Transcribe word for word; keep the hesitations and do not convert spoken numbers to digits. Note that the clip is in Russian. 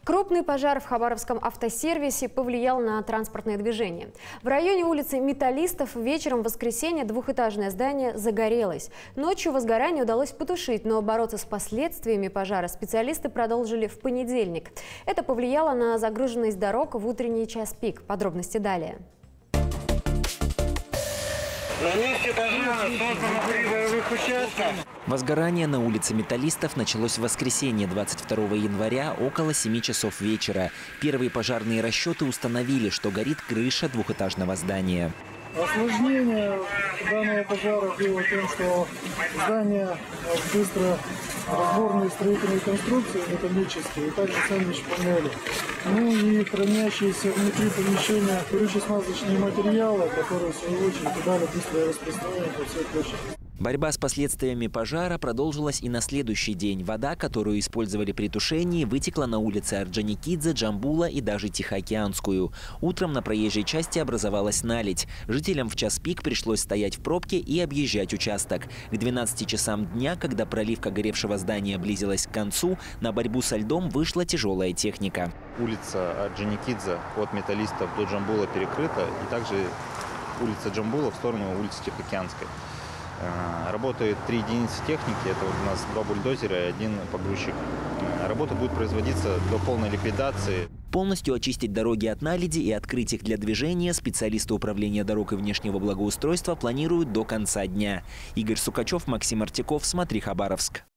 Крупный пожар в Хабаровском автосервисе повлиял на транспортное движение. В районе улицы Металлистов вечером в воскресенье двухэтажное здание загорелось. Ночью возгорание удалось потушить, но бороться с последствиями пожара специалисты продолжили в понедельник. Это повлияло на загруженность дорог в утренний час пик. Подробности далее. На месте пожара создано три боевых участка. Возгорание на улице Металлистов началось в воскресенье, двадцать второго января, около семи часов вечера. Первые пожарные расчеты установили, что горит крыша двухэтажного здания. Осложнение данного пожара было тем, что здание быстро разборные строительные конструкции металлические, и также сэндвич панели. Ну и хранящиеся внутри помещения горюче-смазочные материалы, которые в свою очередь дали быстрое распространение по всей площади. Борьба с последствиями пожара продолжилась и на следующий день. Вода, которую использовали при тушении, вытекла на улицы Орджоникидзе, Джамбула и даже Тихоокеанскую. Утром на проезжей части образовалась наледь. Жителям в час пик пришлось стоять в пробке и объезжать участок. К двенадцати часам дня, когда проливка горевшего здания близилась к концу, на борьбу со льдом вышла тяжелая техника. Улица Орджоникидзе от Металлистов до Джамбула перекрыта, и также улица Джамбула в сторону улицы Тихоокеанской. Работает три единицы техники, это вот у нас два бульдозера и один погрузчик. Работа будет производиться до полной ликвидации. Полностью очистить дороги от наледи и открыть их для движения специалисты управления дорог и внешнего благоустройства планируют до конца дня. Игорь Сукачев, Максим Артяков, «Смотри, Хабаровск».